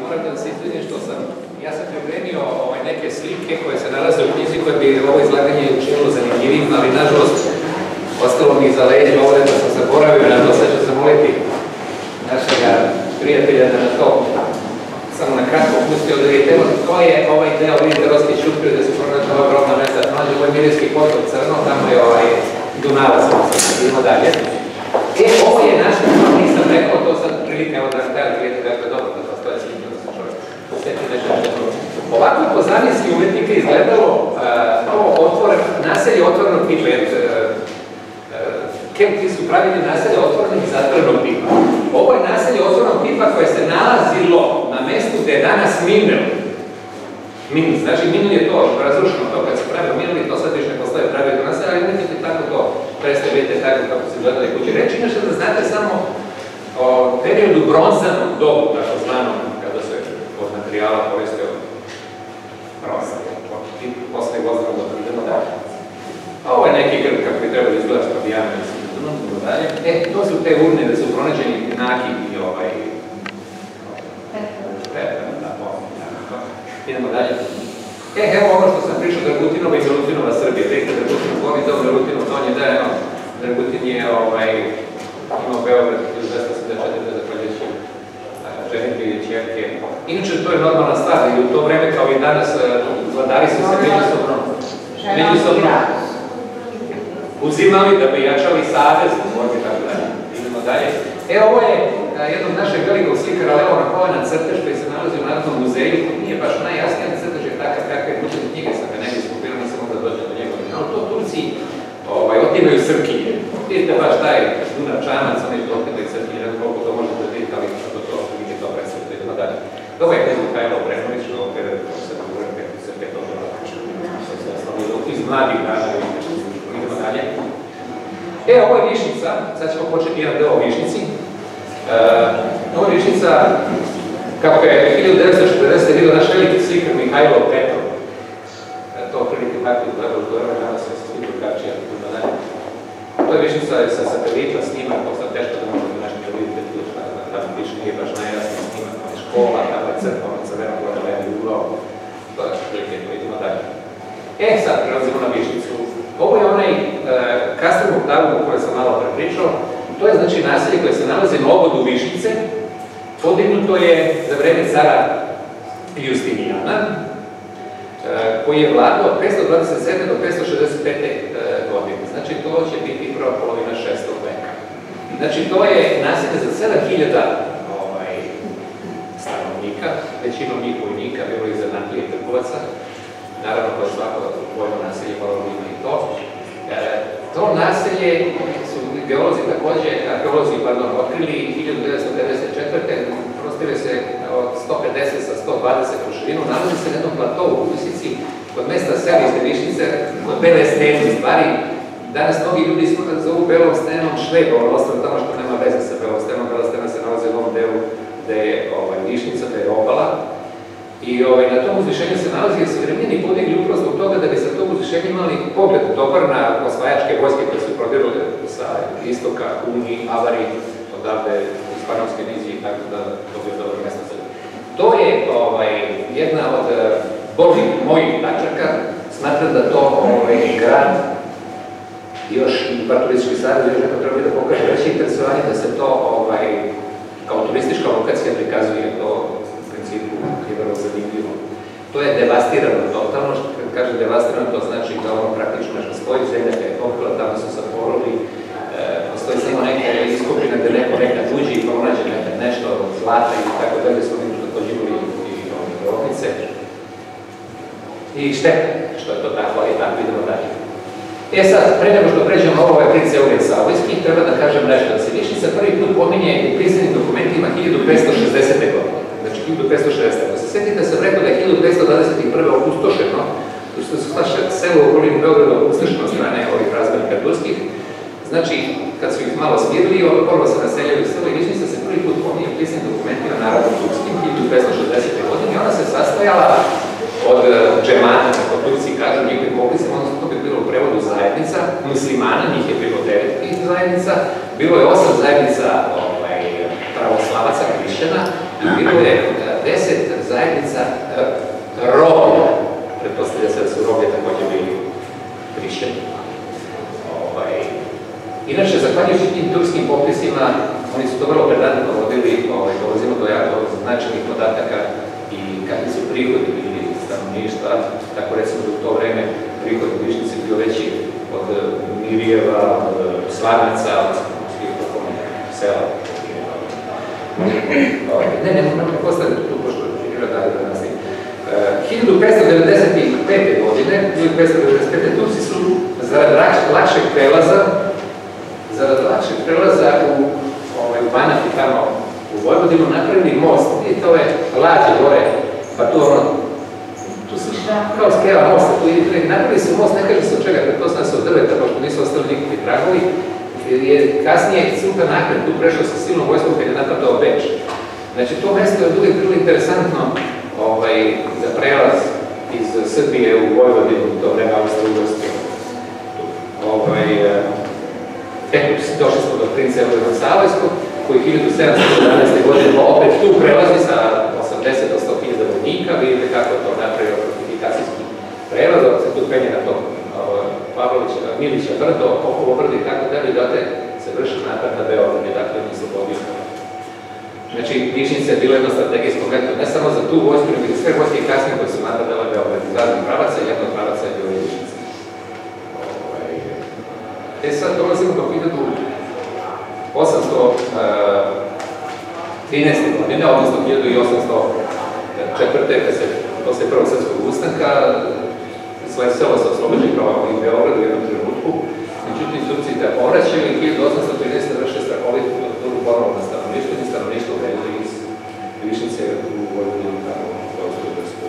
moram da se izvinim što sam, ja sam pripremio neke slike koje se nalaze u knjizi koje bi ovo izlaganje učinilo zanimljivim, ali nažalost ostalo mi za leđe ovdje da sam zaboravio, na to sad ću zamoliti našega prijatelja da na to samo na kratko pustio da vidite. To je ovaj deo, vidite, Roski Šupio gdje se pronađe ova ogromna mesta, nađe ovaj Mirjski potok crno, tamo je Dunava, idemo dalje. Ovo je naš, nisam rekao, to sad prilike, evo da ste vidite, dakle, dobro da to stoje slike, da se čovjek posjeti nešto što. Ovako je po zamjenski umetnike izgledalo naselje otvorenog tipa, jer Kempi su pravili naselje otvorenog i zatvorenog tipa. Ovo je naselje otvorenog tipa koje se nalazilo na mestu gde je danas Minel. Minus, znači Minel je to razrušeno, to kad se pravilo Minel i to sad više ne postoje pravilo naselje, ali umetnike tako to predstavite tako kako se gledali kući. Reći nešto da znate samo o periodu bronzanog dobu, tako znanom, kada se od materijala koristio bronza. I posle gozdravo da idemo dalje. A ovo je neki grb kako bi trebali izgledati što bi ja mislim. Dalje. To su te urne da su pronađeni naki i idemo dalje. Evo ono što sam pričao Dragutinova i Dragutinova Srbije. Vidite Dragutinov Gornji dom, Dragutinov Donji deo. Dragutin je imao Beograd 1274. zahvaljujući ženitbi i čerke. Inače, to je normalna stvar i u to vreme kao i danas vladari su se međusobno uzimali da bi jačali savez u borbi tako dalje. Idemo dalje. Ovo je jednog našeg velikog slikara Leona Cohena crtež koji se nalazi u Narodnom muzeju. Nije baš najjasniji crtež je takav kakve kućene knjige sam ga negdje skupirao, nisam mogla doći do njega. Ali to Turci otimaju Srpkinje. Vidite baš taj Dunav čamac, oni što otimaju Srpkinje, ne znam koliko to možete vidjeti, ali što to vidite to predstavite. Idemo dalje. Ovo je Knez Mihajlo Obrenović, opet se govorim 55 odnola, iz mladih dana, idemo dalje. Ovo je Višnjica, sad ćemo početi jedan deo o Višnjici. Ovo je Višnjica, kako je 1940. vidio naš veliki slikar Mihajlo Petrov. To prilike tako izgledalo u vreme, danas je svi drugačije. To je Višnjica sa satelita snimak, to sad teško da možete nešto da vidite tu, tamo piše nije baš najjasniji snimak, to je škola, tamo je crkva, crveno gore levi ugao. To je prilike, idemo dalje. Sad prelazimo na Višnjicu. Ovo je onaj Kastelnuk Darumu koje sam malo prepričao. To je znači naselje koje se nalazi na obodu Višnjice. Podignuto je za vreme cara Justinijana, koji je vladao od 527. do 565. godine. Znači to će biti prva polovina 6. veka. Znači to je naselje za 7000 stanovnika, većinom njih vojnika, bilo ih zanatlije i trgovaca. Naravno, kao svako vojno naselje moralo ima i to. To naselje su geolozi takođe, arheolozi, otkrili 1954. Prostire se od 150 sa 120 u širinu, nalazi se na jednom platovu u Visici, kod mesta Selište Višnjice, kod Bele stene, u stvari. Danas mnogi ljudi zovu Belom stenom Švebom, ostalo tamo što nema veze sa Belom stenom. Bela stena se nalazi u ovom delu gde je Višnjica, gde je obala. I na tom uzvišenju se nalazi jer su Rimljani podigli upravo zbog toga da bi sa tom uzvišenju imali pogled dobar na osvajačke vojske koje su prodirale sa istoka, Uni, Avari, odavde iz Panovske nizije i tako da dobije dobro mjesto za ljudi. To je jedna od boljih mojih tačaka. Smatram da to grad još i par turistički savez još neko treba da pokaže veće interesovanje da se to kao turistička lokacija prikazuje to je vrlo zanimljivo. To je devastirano totalno, što kad kažem devastirano, to znači da ono praktično nešto stoji, zemlja je pokla, tamo su zaporili, postoji samo neka iskupina gde neko nekad uđe i pronađe nešto od zlata i tako dalje, su oni što dođivali i grobnice. I šteta što je to tako, ali tako idemo dalje. Sad, pre nego što pređemo ovo je princ Eugen Savojski, treba da kažem nešto, da se Višnjica prvi put pominje u pisanim dokumentima 1560. godine. Znači 1560. Ako se sjetite, sam rekao da je 1521. opustošeno, što su selo u okolini Beograda opustošeno od strane ovih razbenika turskih. Znači, kad su ih malo smirili, ponovo se naseljaju u selo i Višnjica se prvi put pominje u pisanim dokumentima narodno turskim 1560. godine i ona se sastojala od džemata, kako Turci kažu, njihovim popisima, odnosno to bi bilo u prevodu zajednica, muslimana, njih je bilo 9 zajednica, bilo je 8 zajednica pravoslavaca, hrišćana, i bilo je 40 zajednica roblja. Pretpostavlja se da su roblje također bili krišćani. Inače, zahvaljujući tim turskim popisima, oni su to vrlo predano vodili, dolazimo do jako značajnih podataka i kakvi su prihodi bili stanovništva. Tako recimo da u to vreme prihod u Višnjici bio veći od Mirjeva, od Svarnaca, od svih okolnih sela. Ne postavljate tu, pošto je dalje da nas nije. 1595. godine, 1595. Turci su zarad lakšeg prelaza u Banat i tamo u Vojvodinu napravili most. Vidite ove lađe gore, pa tu tu se kao skela mosta, tu napravili su most, ne kaže se od čega, pretpostavljam se od drveta, pošto nisu ostali nikakvi tragovi, jer je kasnije Sultan Ahmed tu prešao sa silnom vojskom kad je napadao Beč. Znači, to mesto je uvijek bilo interesantno za prelaz iz Srbije u Vojvodinu, to vreme Austro-Ugarske. Došli smo do princa Eugena Savojskog, koji 1711. godine opet tu prelazi sa 80 do 100.000 vojnika. Vidite kako to napravio fortifikacijski prelaz, dok se tu penje na to Milića brdo, Popovo brdo i tako dalje, date se vrši napad na Beograd i dakle on je slobodio. Znači, Višnjica je bila jedno strategijsko mesto, ne samo za tu vojsku, nego i sve vojske kasnije koje su napadale Beograd iz raznih pravaca, i jedno od pravaca je bilo Višnjica. Sad dolazimo do 1813. godine, odnosno 1804. kad se posle Prvog svjetskog ustanka svoje selo se oslobođi kao i Beograd u jednom trenutku. Međutim, Turci da povraćaju i 1813. vrše strahovitu torturu ponovo na stanovništvu i stanovništvo vezu iz Višnjice u Vojvodinu kao Austro-Ugarsku.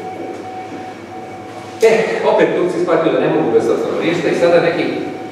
Opet Turci shvatili da ne mogu bez stanovništva i sada neki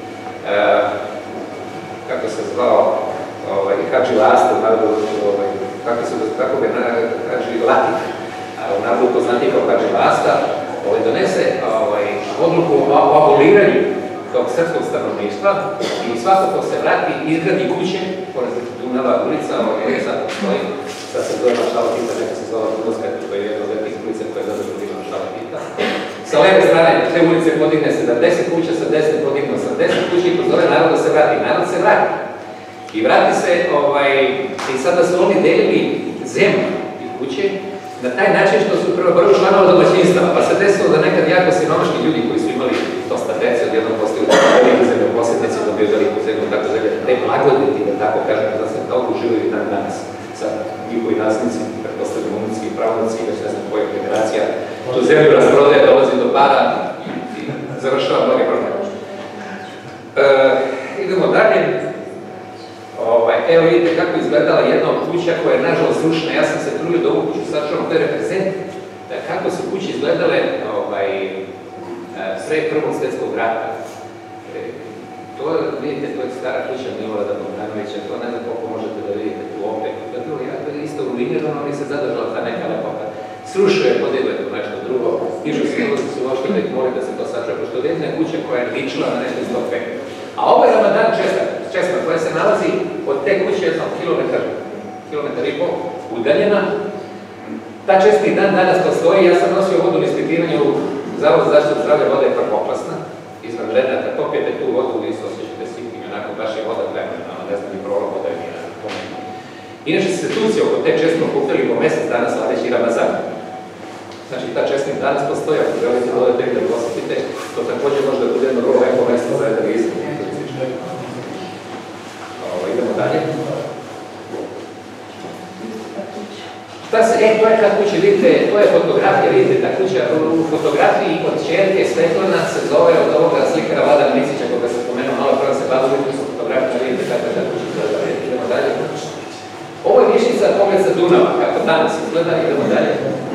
kako se zvao Hadži Lasta, kako ga Hadži Latif, u narodu poznati kao Hadži Lasta, donese odluku o aboliranju tog srpskog stanovništva i svako ko se vrati izgradi kuće, pored Dunava ulica, sad postoji, sad se zove Maršala Tita, neka se zove Dunavska, to je jedna od velikih ulica koja je zadržala ima Maršala Tita. Sa leve strane te ulice podigne 70 kuća, sa desne podigne 80 kuća i pozove narod da se vrati. Narod se vrati. I vrati se, i sada su oni delili zemlju i kuće na taj način što su prvo članova domaćinstava, pa se desilo da nekad jako siromašni ljudi koji su imali dosta dece, odjednom postaju veliku zemlju, posjetnici dobiju veliku zemlju, tako da te blagodeti, da tako kažem, da se toliko uživaju i dan danas. Sad njihovi naslednici, pretpostavljamo unuci i pravnuci, već ne znam koja generacija, tu zemlju rasprodaje, dolazi do para i završava mnoge probleme. Idemo dalje. Evo vidite kako izgledala jedna od kuća koja je nažalost srušena. Ja sam se trudio da ovu kuću sačuvam, to je reprezent kako su kuće izgledale pre Prvog svjetskog rata. To vidite, to je stara kuća Milorada Bogdanovića, to ne znam koliko možete da vidite tu opet. To je bilo isto ruinirano, ali se zadržala ta neka lepota. Srušio je, podiglo je to nešto drugo, stižu se ulazi su loške da ih moli da se to sačuva, pošto je jedna kuća koja je ličila na nešto iz tog peka. A ovo je Ramadan Česma, koja se nalazi od te kuće, kilometar i pol udaljena. Ta česma i dan danas postoji, ja sam nosio vodu na ispitivanje u Zavodu za zaštitu zdravlja, voda je prvoklasna, izvanredna, kad popijete tu vodu, vi se osjećate sitnim, onako baš je voda vremena, ne znam ni prolog voda je nije pomeni. Inače se Turci oko te česme okupili po mjesec dana slaveći Ramazan. Znači, ta česma danas postoji, ako želite da odete da posjetite, to također može da bude jedno vrlo lepo mjesto za jedan izgled. Idemo dalje. To je ta kuća, vidite, to je fotografija, vidite ta kuća, u fotografiji od čerke Svetlana se zove od ovoga slikara Vlada Micića, koga sam spomenuo malo prvo se bavili su fotografija, vidite kako je ta kuća izgleda. Idemo dalje. Ovo je Višnjica pogled sa Dunava, kako danas izgleda, idemo dalje.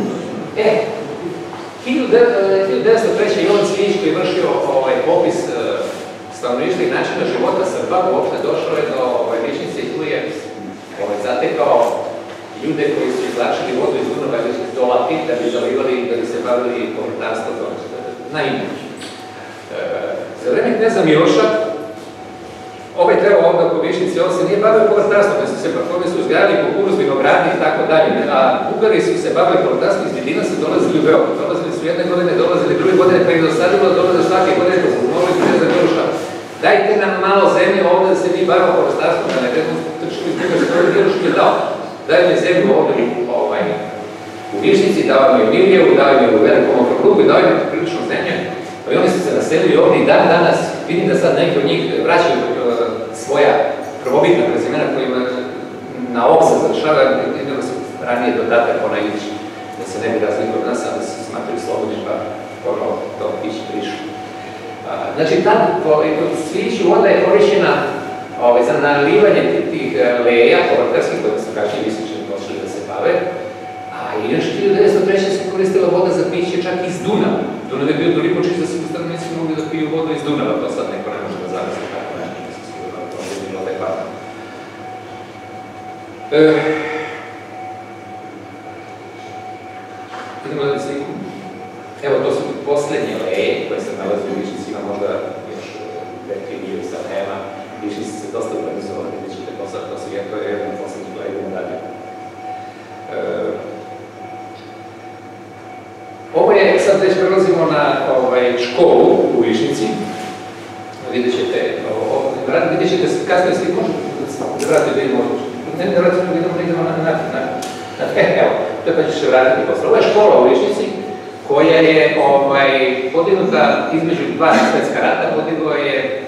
1903. Jovan Cvijić koji je vršio popis stanovništva i načina života Srba, uopšte došao je do Višnjice i tu je zatekao ljude koji su izlačili vodu iz Dunava do Lapit da bi zalivali i da bi se bavili povrtarstvom na ime. Za vreme kneza Miloša, živeo ovdje oko Višnjici, on se nije bavio povrtarstvom, oni su uzgajali kukuruz, vinogradi i tako dalje, a Bugari su se bavili povrtarstvom, iz Vidina su dolazili u Beograd, dolazili su jedne godine, dolazili druge godine, pa ih dosadilo, dolaze svake godine, pa su mogli su ne znam Gruša. Dajte nam malo zemlje ovdje da se mi bavimo povrtarstvom, da ne gledamo trčili iz Bugara, što je Gruša je dao. Daj mi zemlju ovdje u Višnjici, dao mi u Miljevu, dao mi u Velikom okrugu, dao mi prilično zemlje. I oni su se naselili ovdje i dan danas, vidim da sad neki od njih vraćaju svoja prvobitna prezimena kojima na ovom se završava, imali su ranije dodatak onaj Ilić, da se ne bi razlikovali od nas, ali se smatraju slobodni, pa ponovno to ići prišu. Znači, tad kod Sviću voda je korišćena za nalivanje tih leja, povrtarskih, koje su kasnije Visičani počeli da se bave, a još 1903. se koristila voda za piće čak iz Dunava. Dunav je bio toliko čist da su stanovnici mogli da piju vodu iz Dunava, to sad neko ne može da zamisli tako nešto, mislim sigurno to je bilo adekvatno. Idemo da sliku. Evo, to su posljednje leje koje se nalazi u Višnjici, ima možda još neki dio i sad nema. Višnjici se dosta organizovali, vidjet ćete to sad, to je jedan posljednji leje, idemo dalje. Ovo je, sad već prelazimo na školu u Višnjici. Vidjet ćete kasnije sliku, vratite da idemo, idemo evo, to je pa će se vratiti posle. Ovo je škola u Višnjici koja je podignuta između dva svjetska rata, podigla je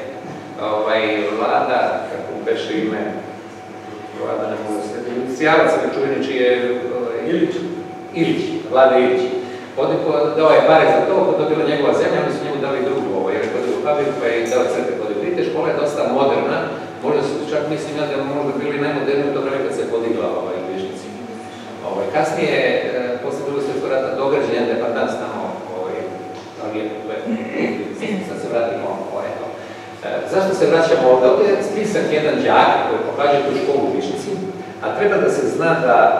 vlada, kako beše ime, vlada ne mogu se, inicijalac čuveni čiji je Ilić, vlada Ilić. Dao je pare za to, to je bila njegova zemlja, oni su njemu dali drugu, jer je podigao fabriku pa je dao crte podigli. Škola je dosta moderna, možda su čak mislim da je možda bili najmoderniji u to vreme kad se podigla u Višnjici. Kasnije, posle drugog svjetskog rata, dograđen jedan depardans tamo, ali je, sad se vratimo to. Zašto se vraćamo ovdje? Ovdje je spisak jedan đak koji pokaže tu školu u Višnjici, a treba da se zna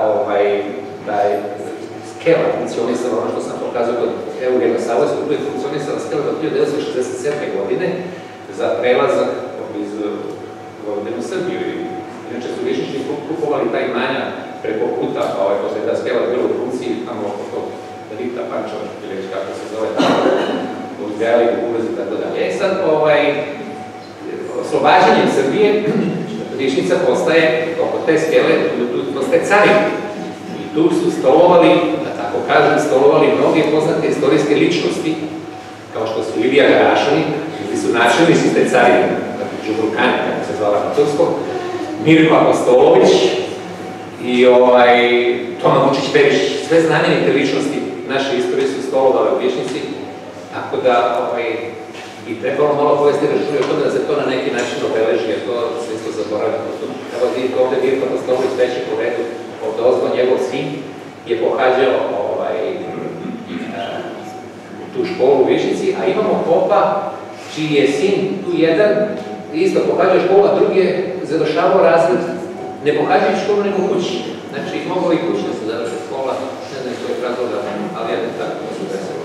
da je skela funkcionisala, ono što sam pokazao kod Eugenija Savojskog, tu je funkcionisala skela do 1967. godine za prelazak iz Vojvodine u Srbiju. Inače su Višnjični kupovali taj imanja preko puta, posle ta skela je bila u funkciji, tamo oko tog Rita Pančeva, ili već kako se zove, uzgajali kukuruz i tako dalje. Sad, oslobađanjem Srbije, Višnjica postaje, oko te skele, postaje carina. I tu su stolovali, da tako kažem, stolovali mnoge poznate istorijske ličnosti, kao što su Ilija Garašani, ili su načelnici te carine, Đubrukani, kako se zvala na turskom, Mirko Apostolović i Toma Vučić-Perišić. Sve znamenite ličnosti naše istorije su stolovale u Višnjici, tako da bi trebalo malo povesti računa o tome da se to na neki način obeleži, jer to sve smo zaboravili. Evo vidite ovdje Mirko Apostolović treći po redu, ovdje ozgo njegov sin je pohađao tu školu u Višnjici, a imamo popa čiji je sin tu jedan isto pohađao školu, a drugi je završavao razred, ne pohađajući školu nego kući. Znači, mogao i kući da se završi škola, ne znam koji je razloga, ali jedno tako da se desilo.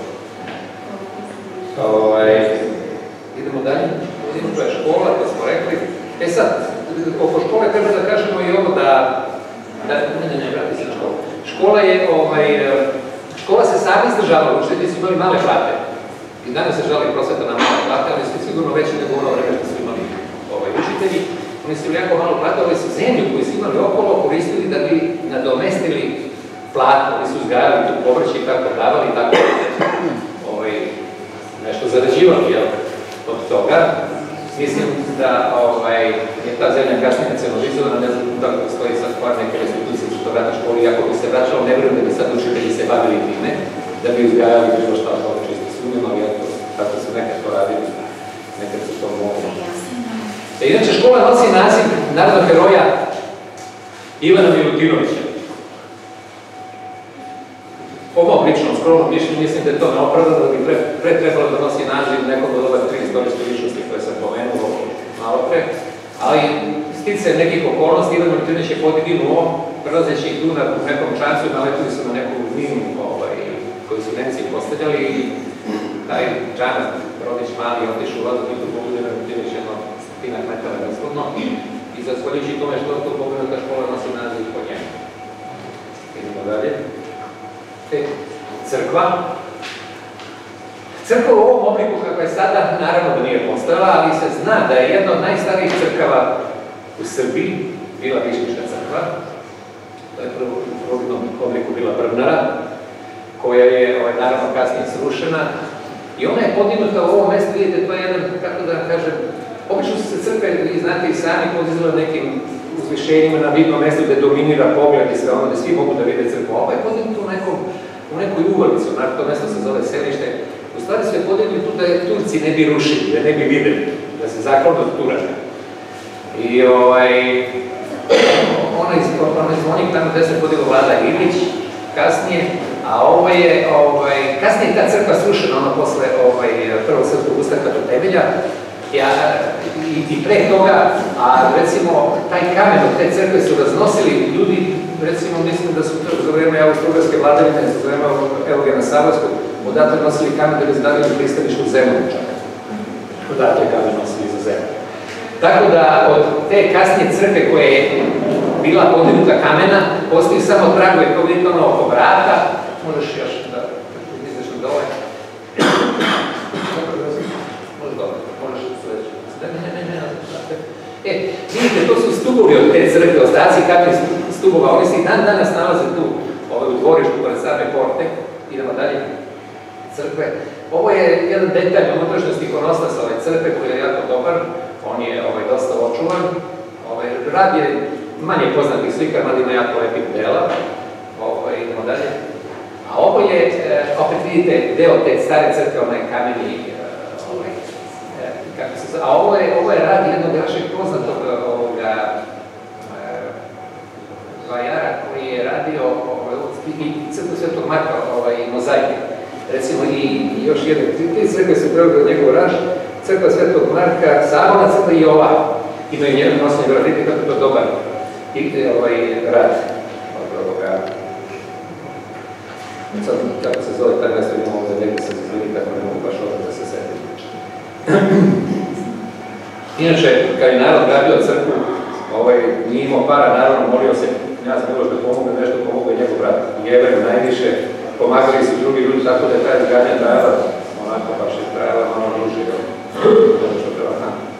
Idemo dalje. Vidimo to je škola, to smo rekli. Sad, oko škole treba da kažemo i ovo da... Ne, vrati se na školu. Škola je, škola se sami izdržavala, učitelji su imali male plate. I danas se žali prosveta na male plate, ali su sigurno veće nego ono vreme što su imali učitelji. Oni su jako malo plate, ali su zemlju koju su imali okolo koristili da bi nadomestili platu. Oni su uzgajali tu povrće i tako davali i tako nešto zarađivali od toga. Mislim da je ta zemlja kasnije nacionalizovana, ne znam da postoji sad par neke restitucije što vrata školi, iako bi se vraćalo, ne vjerujem da bi sad učitelji se bavili time, da bi uzgajali bilo šta od toga čisto sumnjeno, ali tako su nekad to radili, nekad su to mogli. Inače, škola nosi naziv narodnog heroja Ivana Milutinovića. Po mom ličnom skromnom mišljenju mislim da je to neopravdano, da bi pre trebalo da nosi naziv nekog od ove tri istorijske ličnosti koje sam pomenuo malo pre, ali stice nekih okolnosti, Ivan Milutinović je podiginuo, prelazeći ih tu na nekom čancu, naletili su na neku minu koju su Nemci postavljali i taj čanac, rodić mali, otišu u vodu i tu pobudio Milutinović jedno 100 metara prethodno i zahvaljujući tome što to pomenuta škola nosi naziv po njemu. Idemo dalje. Crkva. Crkva u ovom obliku kako je sada, naravno da nije postojala, ali se zna da je jedna od najstarijih crkava u Srbiji bila Višnjička crkva. To je prvo u prvobitnom obliku bila Brvnara, koja je naravno kasnije srušena. I ona je podignuta u ovom mjestu, vidite, to je jedan, kako da kažem, obično su se crkve, vi znate i sami, podizale nekim uzvišenjima na vidnom mjestu gdje dominira pogled i sve ono, gdje svi mogu da vide crkvu. Ovo je podignuto u nekoj uvalici, onako to mjesto se zove Selište. U stvari su je podigli tu da je Turci ne bi rušili, da ne bi videli, da se zaklonu od Turaka. I onaj zvonik tamo gdje se podigla Vlada Ilić kasnije, a ovo je, kasnije ta crkva srušena, ono posle Prvog srpskog ustanka do temelja, i pre toga, a recimo taj kamen od te crkve su raznosili ljudi, recimo mislim da su za vreme austro-ugarske vladavine, za vreme Eugena Savojskog, odatle nosili kamen da bi zadali pristaništu zemlju čak. Odatle kamen nosili za zemlju. Tako da od te kasnije crkve koje je bila podignuta kamena, postoji samo tragove, kao vidite ono oko vrata, možeš još da izveš na dole. Možeš dole, možeš sledeći. Vidite, to su stubovi od te crkve, ostaci kakvih stubova, oni se i dan danas nalaze tu, u dvorištu pored same porte. Idemo dalje, crkve. Ovo je jedan detalj u unutrašnjosti ikonostasa ove crkve koji je jako dobar, on je dosta očuvan. Rad je manje poznatih slika, mada ima jako lepih dela. Idemo dalje. A ovo je, opet vidite, deo te stare crkve, onaj kameni, a ovo je rad jednog našeg poznatog vajara koji je radio i crkvu Svetog Marka i mozaike. Recimo i još jedne, te crkve su preveli od njegov raž, crkva Svetog Marka, Saborna crkva i ova. Imaju njegov nosni grad, vidite kako je to dobar rad od ovoga. Sad, kako se zove taj mjesto, imamo ovdje negdje se zvili, tako ne mogu baš ovdje da se setim. Inače, kad je narod gradio crkvu, nije imao para, naravno molio se Knjaz Miloš da pomogne nešto, pomogu i njegov brat Jevrem najviše, pomagali su drugi ljudi, tako da je ta izgradnja trajala, onako baš je trajala malo duže, što treba.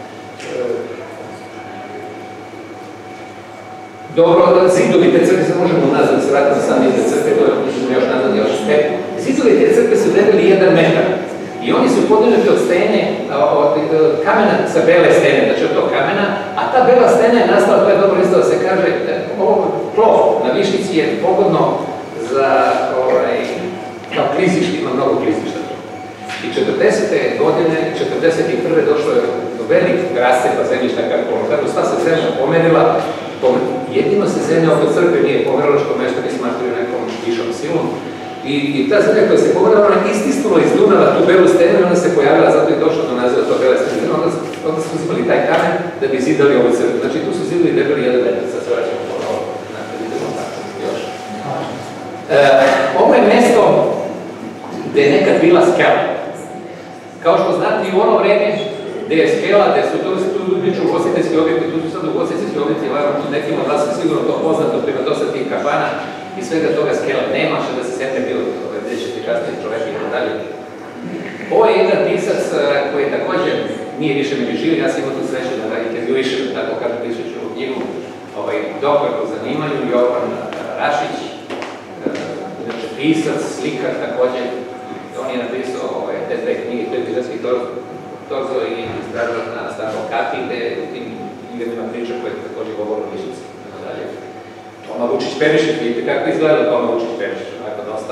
Dobro, zidovi te crkve, sad možemo nazad, se vratimo sam iz te crkve, to je još nazad, još step. Zidovi te crkve su debeli 1 metar. I oni su podignuti od stene, od kamena sa bele stene, znači od tog kamena, a ta bela stena je nastala, to je dobro isto da se kaže, ovo plov na Višnjici je pogodno za, kao klizište, ima mnogo klizišta. I 40. godine, 41. došlo je do velikih rascepa zemljišta kako sva se zemlja pomerila, jedino se zemlja oko crkve nije pomerila, što meštani smatraju nekom višom silom. I ta zemlja koja se pomerila, ona istisnula iz Dunava tu belu stenu i ona se pojavila, zato je došlo do naziva to bele stene. Onda su uzimali taj kamen da bi zidali ovu crkvu. Znači tu su zidali debeli 1 metar, sad se vraćamo ponovo. Vidimo tako još. Ovo je mesto gde je nekad bila skela. Kao što znate i u ono vreme gde je skela, gde su tu uliču ugostiteljski objekti, tu su sad ugostiteljski objekti, tu nekima od vas je sigurno to poznato, prima dosta tih kafana i svega toga skela nema, što da se sjetne bilo gdje će ti kasnije čovjek i dalje. Ovo je jedan pisac koji također nije više među živi, ja sam imao tu sreću da ga intervjuišem, tako kažem, pišuću u knjigu, doktor po zanimanju, Jovan Rašić, znači pisac, slikar također, on je napisao te dve knjige, to je Piratski torzo i Stražar na Starom Kati, gde u tim knjigama priča koje je također govore o Višnjici. Toma Vučić-Perišić, vidite kako izgleda Toma Vučić-Perišić, onako dosta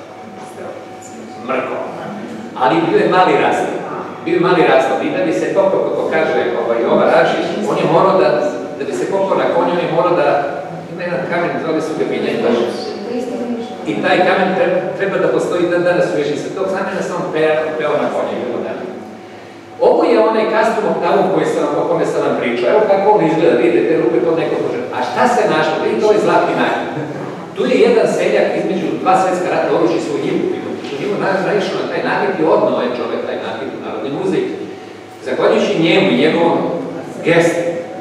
mrko. Ali bio je mali rastav. Bio je mali rastav i da bi se popao, kako kaže Jovan Rašić, on je morao da bi se popao na konju, on je morao da ima jedan kamen, zove su ga Vinjetaš. I taj kamen treba da postoji dan danas u Višnjici. Tog zamena sam peo na konju. Ovo je onaj Castrum Octavum o kome sam vam pričao. Evo kako on izgleda, vidite, te rupe pod neko može. A šta se našlo? Vidite, ovo je zlatni nakon. Tu je jedan seljak između 2 svetska rata oruži svoj njivu. U njivu naišao na taj nakit i odnao je čovek taj nakit u Narodni muzej. Zahvaljujući njemu i njegovom gestu,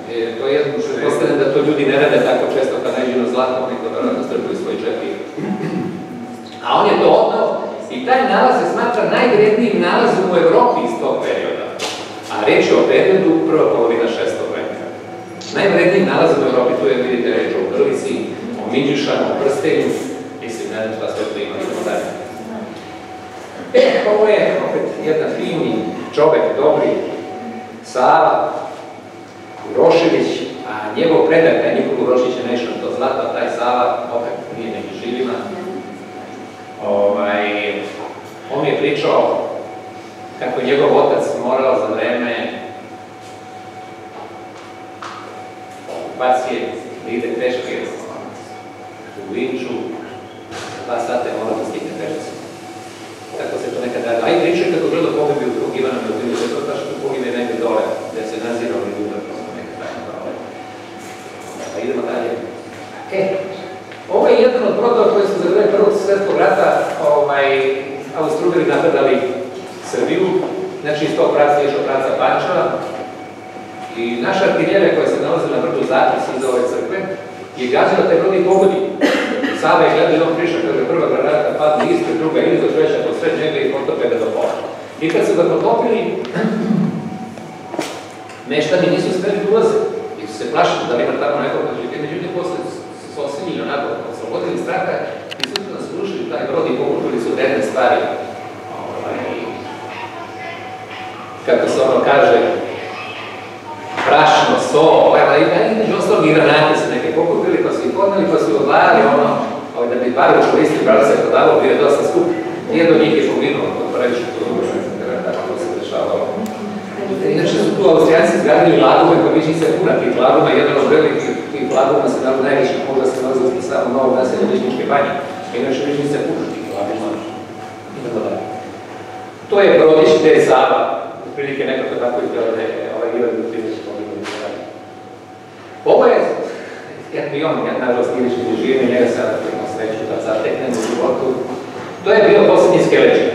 Pretpostavljam da to ljudi ne rade tako često kad nađu zlato, oni to verovatno strpuju svoj džep. A on je to odnao i taj nalaz se smatra najvrednijim nalazom u Evropi iz tog perioda. A reč je o periodu prva polovina 6. veka. Najvrednijim nalazom u Evropi, tu je, vidite, reč o grlici, o minđušanu, o prstenju, mislim, ne znam šta sve to ima, idemo dalje. Ovo je opet jedan fini čovek, dobri, Sava Urošević, a njegov predak, taj Nikola Urošević je nešto to zlato, a taj Sava opet nije neki živima. On mi je pričao kako je njegov otac morao za vreme okupacije da ide peške u Vinču, 2 sata je morao da stigne peške. Tako se to nekad radi. A i pričaju kako gledao pogibiju drug Ivana Milutinovića, to tačno što pogibe negdje dole, gde se nazirao i ljubav, prosto nekad tajno dole. Pa idemo dalje. Ovo je jedan od brodova koji su za vreme Prvog svjetskog rata Austro-Ugari napadali Srbiju, znači iz tog pravca išao pravca Pančeva. I naša artiljerija koja se nalazila na brdu Zapis iza ove crkve je gađala taj brod i pogodi. Sava je gledao i on prišao, kaže, prva granata padne ispred, druga iza, treća posred njega i potope ga do pola. I kad su ga potopili, meštani nisu smeli da ulaze, jer su se plašili da li ima tamo nekog preživljenja. Međutim, posle su osinjili onako, oslobodili straha i su nas rušili taj brod i pokupili su vredne stvari. Kako se ono kaže, brašno, so, među ostalog i granate se neke pokupili, pa su ih podneli, pa su ih odlajali, da bi bar učoristili, bar se prodavao, bio je dosta skup. Nijedno od njih je poginuo, to previše to tako se dešavalo. Inače su tu Austrijanci izgradili lagume, koja Višnjica je puna tih laguma, jedan od velikih tih laguma se dalo najviše, možda se nalazi samo Novog naselja Višnjičke banje. Inače Višnjica je puna tih laguma. Idemo dalje. To je brodić gde je Sava, otprilike nekako tako izgleda da je Ivan Milutinović poginuo. Ovo je jedan i on, nažalost, nije više živio, njega sada imao sreću da zateknem u životu. To je bio posljednji skeleđer.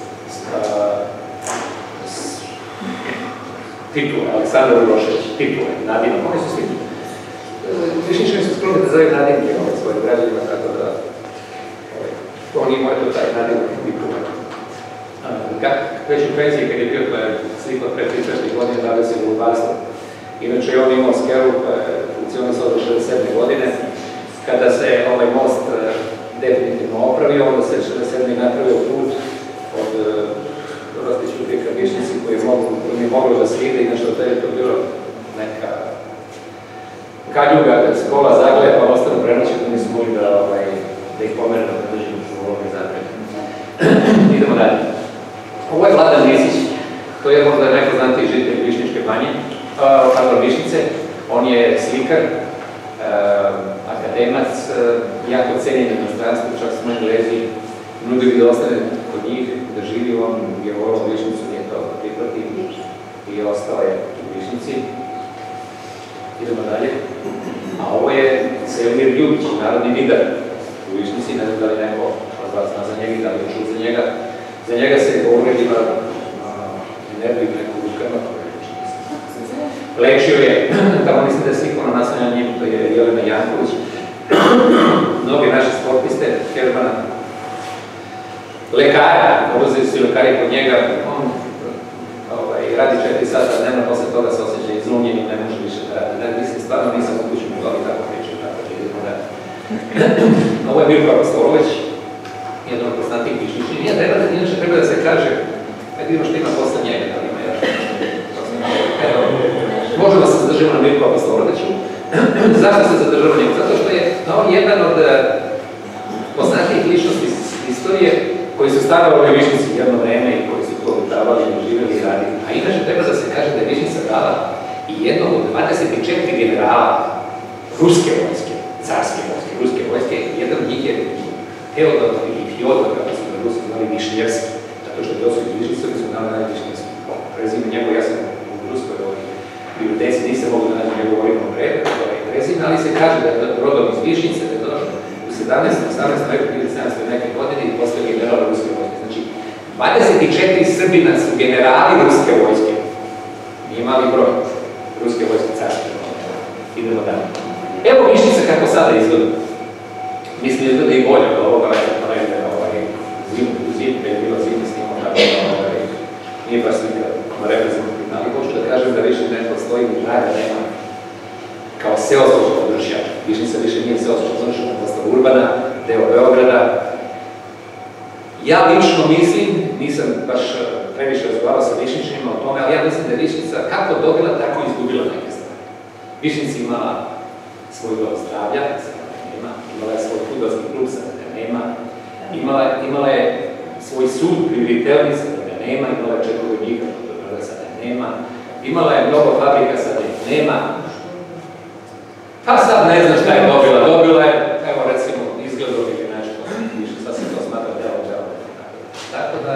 Titule, Aleksandar Urošević, titule, nadimak, oni su svi. Višnjičani su skloni da zove nadimke svojim građanima, tako da oni imaju taj nadimak titule. Već u penziji, kad je bio slikla pre 30 godina, davio se u Ulbarstvo. Inače, on imao skelu koja je funkcionisala do 67. godine. Kada se ovaj most definitivno opravio, onda se 67. napravio put od Rostićuke ka Višnjici koji je moglo da se ide, inače to je to bilo neka kaljuga, kad se kola zagleja pa ostanu prenoći, da nisu mogli da ih pomere da držimo u ovome zapreke. Idemo dalje. Ovo je Vladan Rizić, to je možda najpoznatiji žitelj Višnjičke banje, Višnjice. On je slikar, akademac, jako cenjen u inostranstvu, čak smo Englezi nudili da ostane kod njih, da živi. On je volao Višnjicu, nije to prihvatio i ostao je u Višnjici. Idemo dalje. A ovo je Selmir Ljubić, narodni vidar u Višnjici, ne znam da li neko od vas zna za njega i da li je čuo za njega. Za njega se govori da ima energiju nekog krma. Lečio je, tamo mislim da je slikao na naslanju njim, to je Jelena Janković. Mnogi naši sportiste, Hermana, lekara, dolaze su lekari kod njega, on radi 4 sata dnevno, posle toga se osjeća izumljen i ne može više da radi. Mislim, stvarno nisam u kuću mogla bi tako pričati, tako da idemo da. Ovo je Mirko Apostolović, jedan od poznatijih Višnjičana. Inače treba da se kaže, kad vidimo što ima posle njega, da li ima još. Možemo se zadržimo na Mirku Apostoloviću. Zašto se zadržamo njegu? Zato što je on jedan od poznatijih ličnosti istorije koji su stavljali u Višnjici jedno vreme i koji su to održavali, živjeli i radili. A inače treba da se kaže da je Višnjica dala i jednog od 24 generala ruske vojske, carske vojske, ruske vojske. Jedan od njih je Teodor ili Fjodor, kako su na Rusi zvali Višnjevski, zato što je došli iz Višnjice, oni su dali najvišnjevski. Prezime njegov, ja sam u Ruskoj biblioteci, nisam mogu da nađem njegov originalno prezime, ali se kaže da je rodom iz Višnjice, da je došlo u 17. veku, 1700 neke godine i postao general ruske vojske. Znači, 24 Srbina su generali ruske vojske. Nije mali broj ruske vojske carske. idemo dalje. Evo Višnjica kako sada izgleda. Mislim, izgleda i bolje od ovoga, zimu, kad je bilo zimu snimao, tako da nije baš slika reprezentativna, ali hoću da kažem da više ne postoji ni traga, nema kao seoskog područja. Višnjica više nije seoskog područja, posto urbana, deo Beograda. Ja lično mislim, nisam baš previše razgovarao sa Višnjičanima o tome, ali ja mislim da je Višnjica kako dobila, tako izgubila neke stvari. Višnjica imala svoj dom zdravlja, sada nema, imala je svoj fudbalski klub, sada ga nema, imala je svoj sud prioritelni, sada ga nema, imala je 4 vojnika, sada nema, imala je mnogo fabrika, sada ih nema. Pa sad ne znam šta je dobila je, evo recimo, izgledom ili nešto, sad se to smatra delo. Tako da,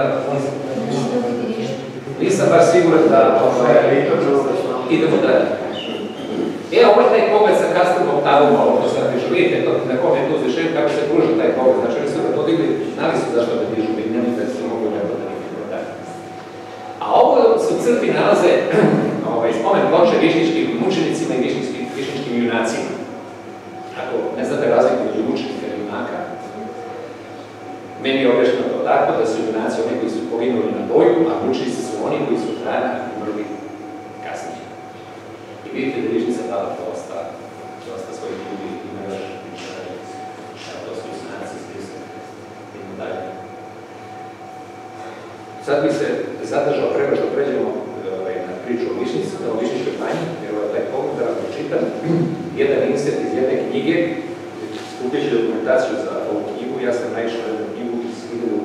nisam baš siguran da idemo dalje. Ovo je taj pogled sa custom oktavama, ovo što sad dižu. Vidite na kom je tu zvišenju, kako se pruža taj pogled. Znači, oni su ga podigli, znali su zašto da dižu, ne da se mogu neko da vidimo dalje. A ovo su crkvi nalaze spomen ploče višnjičkim mučenicima i višnjičkim junacima. Ako ne znate razliku među mučenika i junaka, meni je objašnjeno to tako da su junaci oni koji su poginuli na boju, a mučenici su oni koji su trajno umrli kasnije. I vidite da Višnjica dala dosta svojih ljudi, ima još to su junaci spisali. Idemo dalje. Sad bi se zadržao prema što pređemo na priču o Višnjici, o Višnjičkoj banji, jer ovo je taj pogled da vam čitam jedan insert iz jedne knjige, skupljeći dokumentaciju za ovu knjigu, ja sam naišao na jednu knjigu iz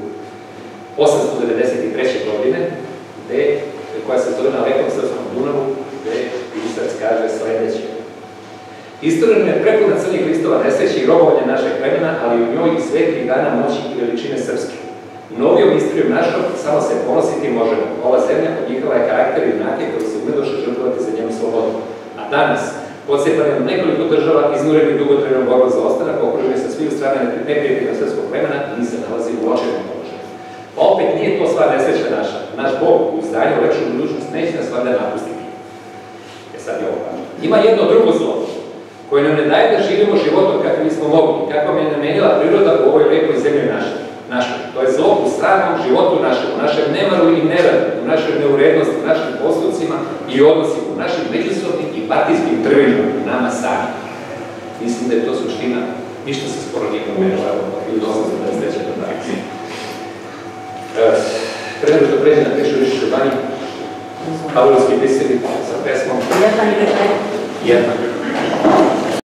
1893. godine, koja se zove Na lekom srpskom Dunavu, gde pisac kaže sledeće. Istorija je prepuna crnih listova nesreće i robovanja našeg plemena, ali u njoj i svetlih dana moći i veličine srpske. Novijom istorijom našom samo se ponositi možemo. Ova zemlja odnjihala je karakter i junake koji se umedoše žrtvovati za njenu slobodu. A danas, podsjepani na nekoliko država, iznureni dugotrajnom borbom za ostanak, okruženi sa svih strana neprijatelja srpskog plemena, mi se nalazi u očajnom položaju. Pa opet nije to sva nesreća naša. Naš Bog u zdanju u lepšu budućnost neće nas valjda napustiti. Sad je ovo važno. Ima jedno drugo zlo, koje nam ne daje da živimo životom kako bismo mogli, kako nam je namenila priroda u ovoj lepoj zemlji našoj. To je zlo u stranom životu našem, u našem nemaru i neradu, u našoj neurednosti, u našim postupcima i odnosima, u našim međusobnim i partijskim trvenjima, u nama sami. Mislim da je to suština, ništa se skoro nije promenilo, evo, ili 1823. do danas. Pre nego što pređe na priču o Višnjičkoj banji, Pavlovski biseri sa pesmom Jedna